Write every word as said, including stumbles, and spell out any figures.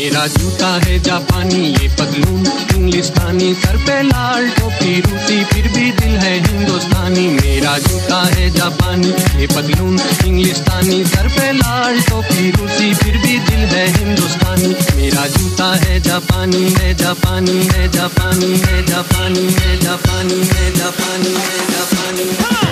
मेरा जूता है जापानी ये पतलून इंग्लिस्तानी, सर पे लाल टोपी रूसी फिर भी दिल है हिंदुस्तानी। मेरा जूता है जापानी ये पतलून इंग्लिस्तानी, सर पे लाल टोपी रूसी फिर भी दिल है हिंदुस्तानी। मेरा जूता है जापानी है जापानी है जापानी है जापानी है जापानी है जापानी है जापानी।